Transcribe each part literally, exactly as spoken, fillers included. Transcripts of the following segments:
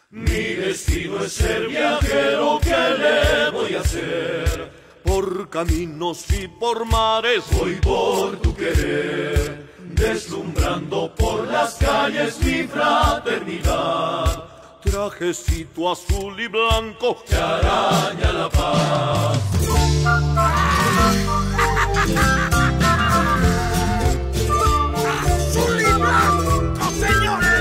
Mi destino es ser viajero, ¿qué le voy a hacer? Por caminos y por mares voy por tu querer, deslumbrando por las calles mi fraternidad. Trajecito azul y blanco que araña la paz. ¡Azul y blanco, señores!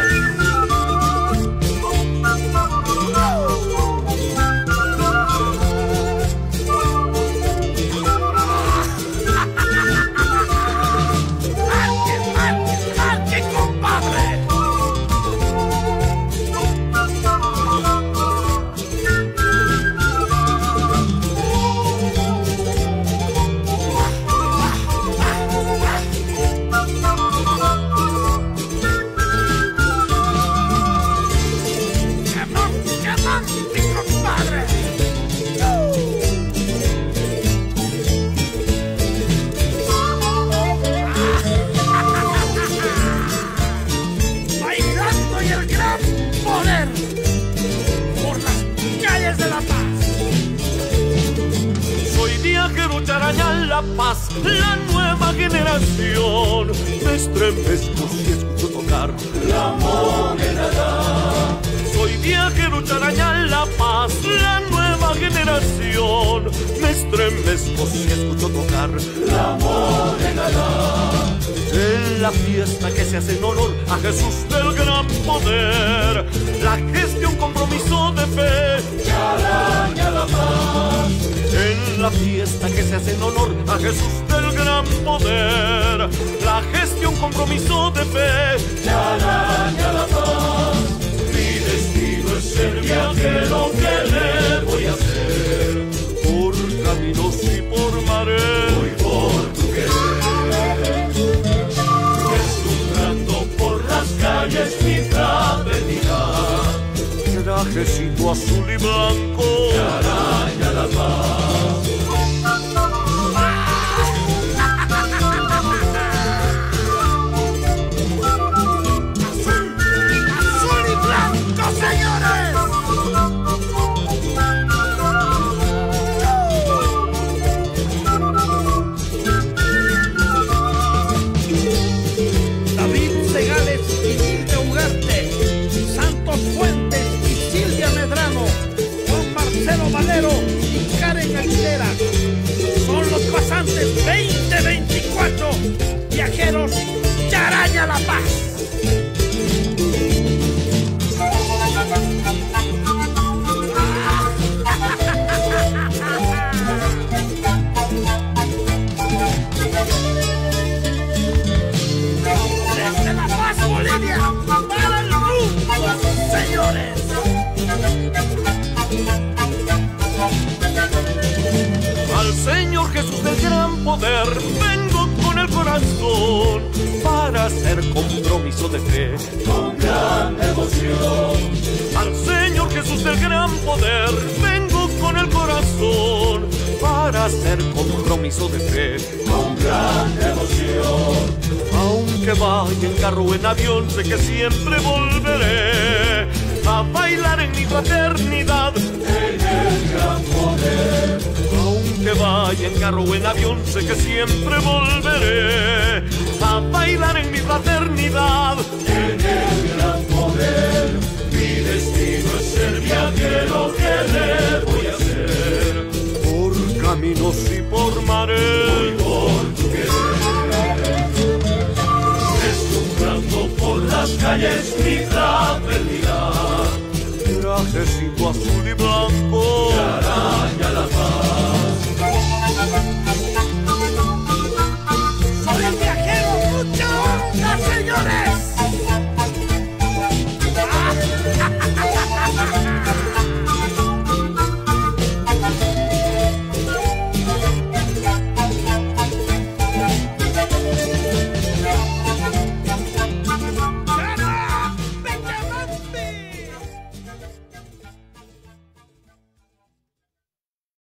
La paz, la nueva generación. Me estremezco si escucho tocar la moneda. Soy viajero charañal, La Paz, la nueva generación. Me estremezco si escucho tocar la moneda. En la fiesta que se hace en honor a Jesús del gran poder, la gestión, compromiso de fe, charaña la paz. En la fiesta que se hace en honor a Jesús del gran poder, la gestión, compromiso de fe, charaña la paz. Mi destino es ser viajero, ¿qué le voy a hacer? Por caminos y por mares voy por tu querer, deslumbrando por las calles mi fraternidad. Trajecito azul y blanco, charaña la paz. Y Karen Aguilera son los pasantes veinte veinticuatro, viajeros Charaña La Paz. Desde La Paz, Bolivia, para el mundo, señores. Al Señor Jesús del gran poder vengo con el corazón para hacer compromiso de fe con gran devoción. Al Señor Jesús del gran poder vengo con el corazón para hacer compromiso de fe con gran devoción. Aunque vaya en carro o en avión, sé que siempre volveré a bailar en mi fraternidad en el gran poder. Aunque vaya en carro o en avión, sé que siempre volveré a bailar en mi fraternidad en el gran poder. Mi destino es ser viajero, ¿qué le voy a hacer? Por caminos y por mares voy por tu querer, deslumbrando por las calles mi fraternidad. Trajecito azul y blanco, charaña la paz.